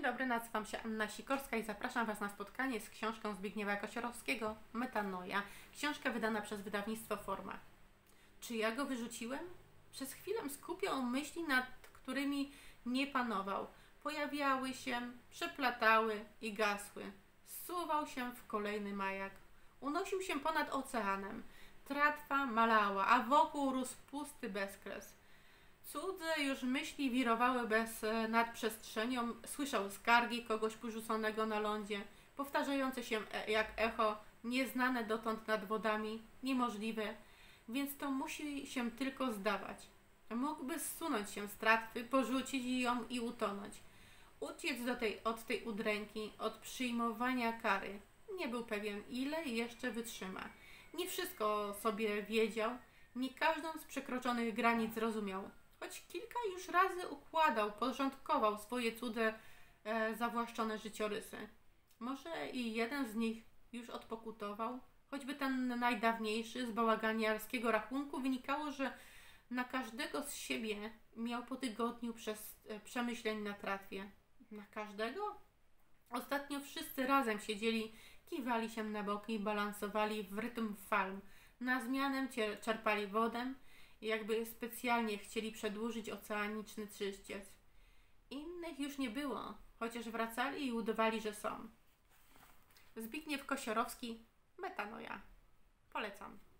Dzień dobry, nazywam się Anna Sikorska i zapraszam Was na spotkanie z książką Zbigniewa Kosiorowskiego Metanoja. Książka wydana przez wydawnictwo Forma. Czy ja go wyrzuciłem? Przez chwilę skupiał myśli, nad którymi nie panował. Pojawiały się, przeplatały i gasły. Zsuwał się w kolejny majak. Unosił się ponad oceanem. Tratwa malała, a wokół rósł pusty bezkres. Cudze już myśli wirowały nad przestrzenią, słyszał skargi kogoś porzuconego na lądzie, powtarzające się jak echo, nieznane dotąd nad wodami, niemożliwe, więc to musi się tylko zdawać. Mógłby zsunąć się z tratwy, porzucić ją i utonąć. Uciec od tej udręki, od przyjmowania kary. Nie był pewien, ile jeszcze wytrzyma. Nie wszystko sobie wiedział, nie każdą z przekroczonych granic rozumiał. Choć kilka już razy układał, porządkował swoje cudze, zawłaszczone życiorysy. Może i jeden z nich już odpokutował, choćby ten najdawniejszy z bałaganiarskiego rachunku wynikało, że na każdego z siebie miał po tygodniu przemyśleń na tratwie. Na każdego? Ostatnio wszyscy razem siedzieli, kiwali się na boki, balansowali w rytm fal. Na zmianę czerpali wodę, jakby specjalnie chcieli przedłużyć oceaniczny czyściec. Innych już nie było, chociaż wracali i udawali, że są. Zbigniew Kosiorowski, Metanoja. Polecam.